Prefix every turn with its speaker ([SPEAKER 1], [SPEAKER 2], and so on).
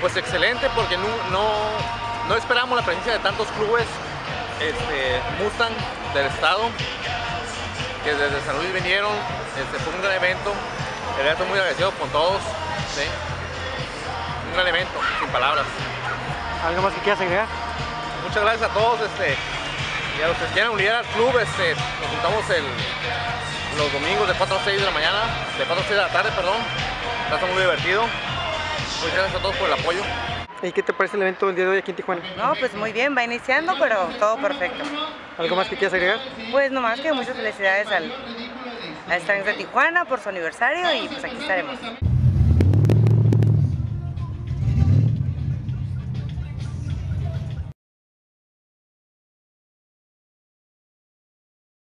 [SPEAKER 1] Pues excelente, porque no esperamos la presencia de tantos clubes Mustang del estado, que desde San Luis vinieron. Fue un gran evento, el evento muy agradecido con todos, ¿sí? Un gran evento, sin palabras.
[SPEAKER 2] ¿Algo más que quieras agregar?
[SPEAKER 1] Muchas gracias a todos, y a los que quieran unir al club, nos juntamos los domingos de 4 a 6 de la mañana, de 4 a 6 de la tarde, perdón. Está muy divertido. Muchas gracias a todos por el apoyo.
[SPEAKER 2] ¿Y qué te parece el evento del día de hoy aquí en Tijuana?
[SPEAKER 3] No, pues muy bien, va iniciando, pero todo perfecto.
[SPEAKER 2] ¿Algo más que quieras agregar?
[SPEAKER 3] Pues nomás que muchas felicidades al Strangs de Tijuana por su aniversario y pues aquí estaremos.